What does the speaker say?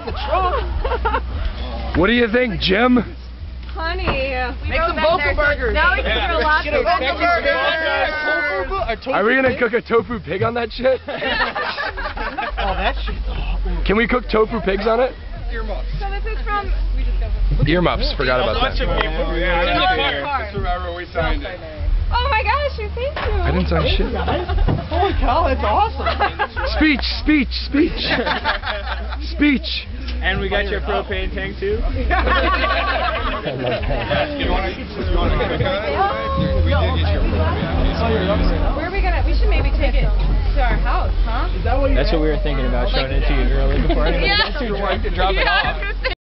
the trunk. What do you think, Jim? Honey, make some boca burgers. Now we can do a lot of Are we gonna cook a tofu pig on that shit? Oh, that shit. Can we cook tofu pigs on it? Earmuffs. So this is from... Earmuffs, forgot about that. Remember we signed it. Oh my gosh, thank you. I didn't sign shit. Holy cow, that's awesome. Speech, speech, speech. Speech. And we got your propane tank too? You want to click on it? We did get your propane. Where are we gonna... We should maybe take it to our house, huh? That's what we were thinking about showing it to you early before anybody gets to. Your wife can drop it off.